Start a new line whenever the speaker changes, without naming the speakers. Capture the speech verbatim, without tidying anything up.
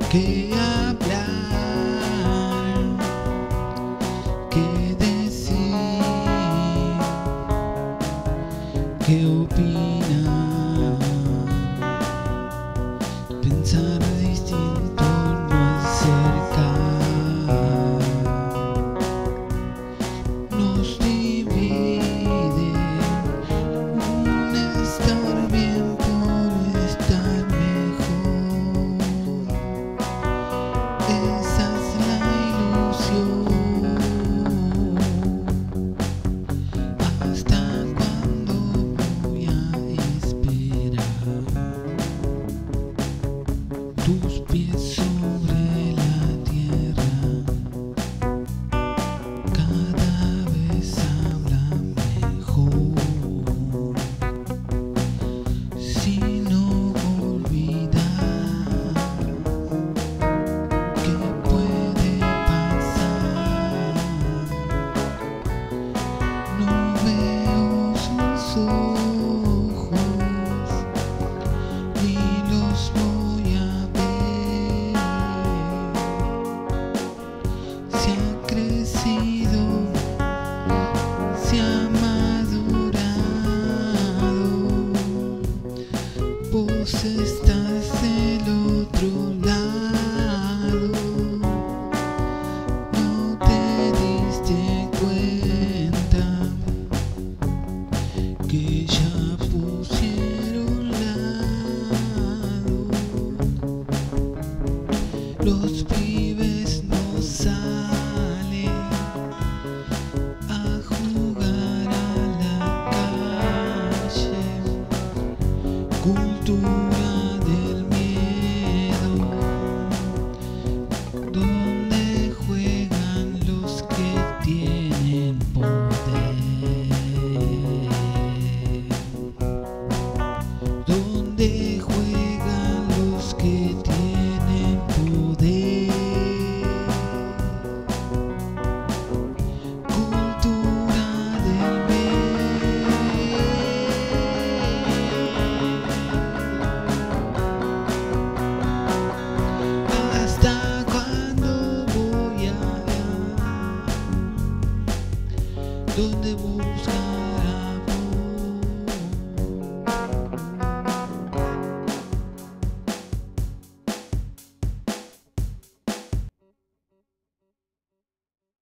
que hablar, que decir, que opinar, pensar distinto no acercar, nos divide un estar bien por estar mejor. Esa es la ilusión. ¿Hasta cuándo voy a esperar? Tus pies sobre la tierra cada vez hablan mejor. Si no olvidar, ¿qué puede pasar? No veo sus ojos y los voy a ver. Se ha crecido, se ha madurado. Vos estás del otro lado. No te diste cuenta que ya pusieron lado. Los pibes no salen a jugar a la calle. Cultura del miedo, donde juegan los que tienen poder, donde juegan los que tienen poder. Cultura del ¿hasta cuándo voy a ver? ¿Dónde buscar?